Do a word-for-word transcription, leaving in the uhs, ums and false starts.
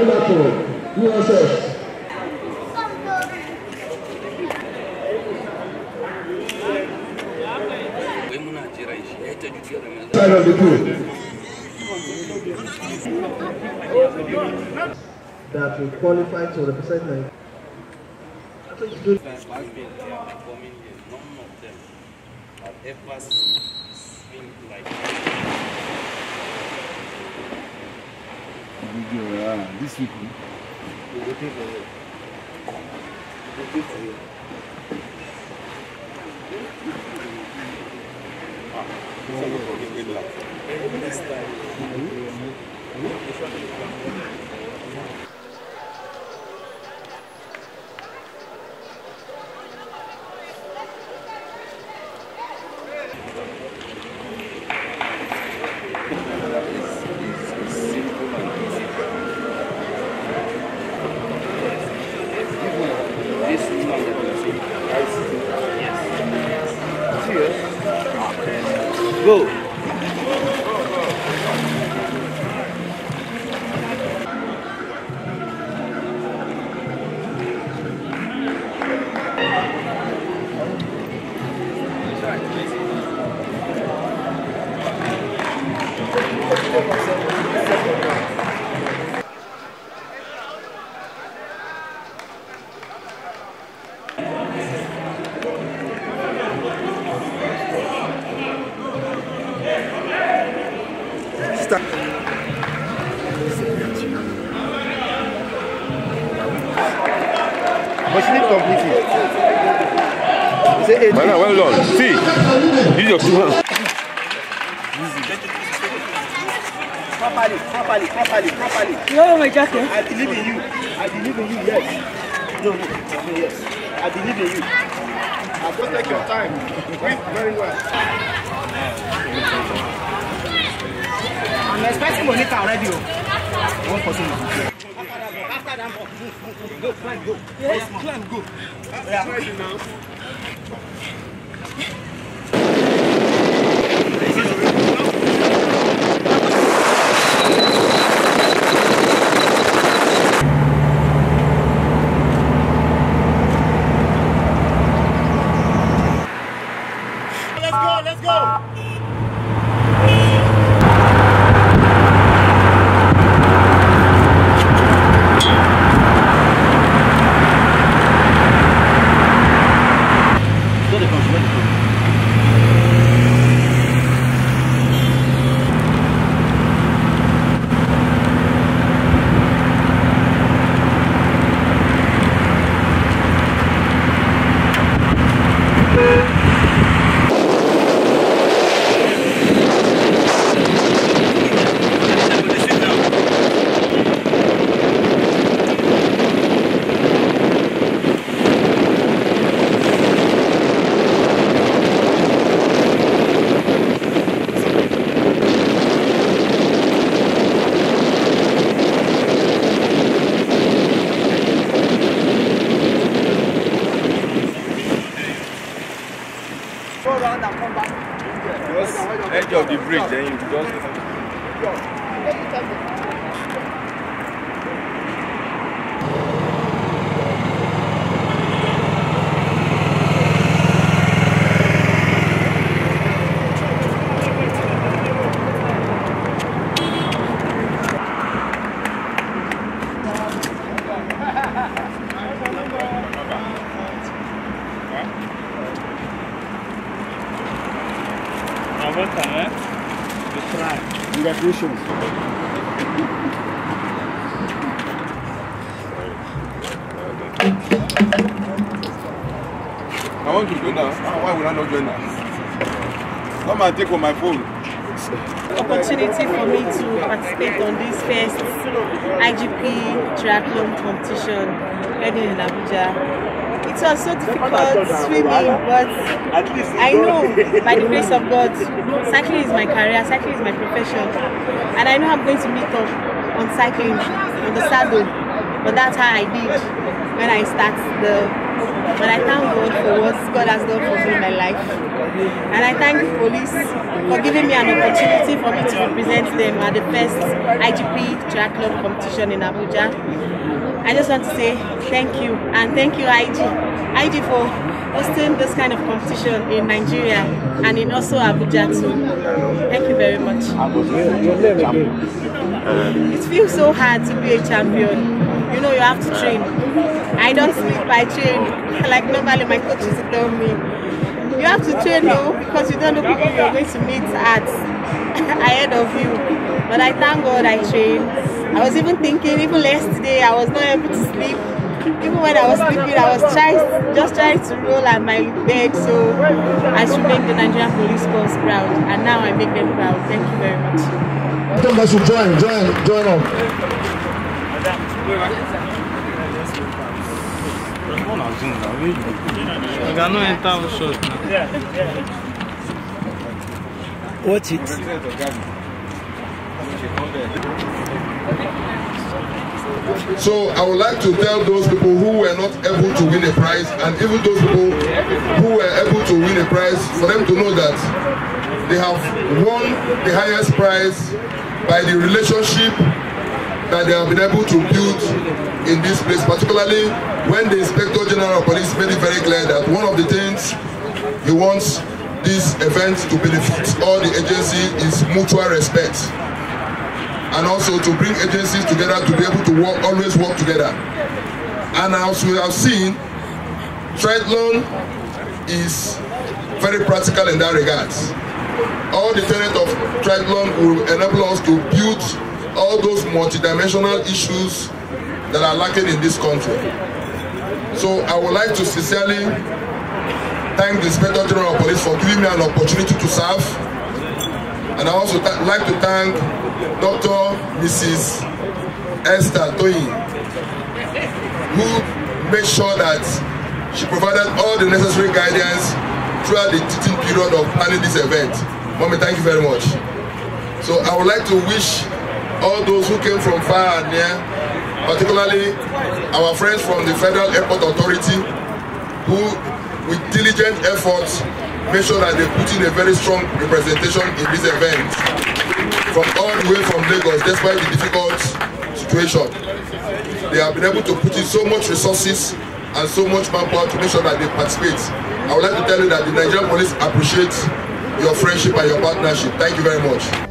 Liverpool, U S S. Side of the group that will qualify to represent Nigeria. I think it's good. None of them have ever swim like this people. we go take for you. We go take for you. Go. But she didn't complete it. Man, well done. See, use your two hands. Properly, properly, properly, properly. You know my jacket? I believe in you. I believe in you, yes. No, no, yes. I believe in you. I don't take your time. Wait very well. I'm expecting Monica already. One person. After that, go, climb, go. Yes, climb, go. Yeah. Let's go, let's go. Edge of the bridge, then you just. Congratulations. I want to join now. Why would I not join now? Come and take on my phone. Opportunity for me to participate on this first I G P triathlon competition held in Abuja. It was so difficult swimming, but I know by the grace of God, cycling is my career, cycling is my profession, and I know I'm going to meet up on cycling, on the saddle, but that's how I did when I started the but I thank God for what God has done for me in my life. And I thank the police for giving me an opportunity for me to represent them at the first I G P triathlon competition in Abuja. I just want to say thank you, and thank you I G. I G for hosting this kind of competition in Nigeria and in also Abuja too. Thank you very much. It feels so hard to be a champion. You know, you have to train. I don't sleep, I train. Like normally my coaches tell me, you have to train though, because you don't know people you're going to meet at ahead of you. But I thank God I trained. I was even thinking, even yesterday, I was not able to sleep. Even when I was sleeping, I was trying, just trying to roll at my bed so I should make the Nigerian Police Force proud. And now I make them proud. Thank you very much. I think I should join, join, join up. Watch it. So I would like to tell those people who were not able to win a prize, and even those people who were able to win a prize, for them to know that they have won the highest prize by the relationship that they have been able to build in this place, particularly when the Inspector General of Police made it very clear that one of the things he wants this event to benefit all the agencies is mutual respect, and also to bring agencies together to be able to work, always work together. And as we have seen, triathlon is very practical in that regard. All the tenets of triathlon will enable us to build all those multidimensional issues that are lacking in this country. So I would like to sincerely thank the Inspector General of Police for giving me an opportunity to serve. And I also like to thank Doctor Missus Esther Toyin, who made sure that she provided all the necessary guidance throughout the teaching period of planning this event. Mommy, thank you very much. So I would like to wish all those who came from far and near, particularly our friends from the Federal Airport Authority, who with diligent efforts make sure that they put in a very strong representation in this event, from all the way from Lagos, despite the difficult situation. They have been able to put in so much resources and so much manpower to make sure that they participate. I would like to tell you that the Nigerian police appreciates your friendship and your partnership. Thank you very much.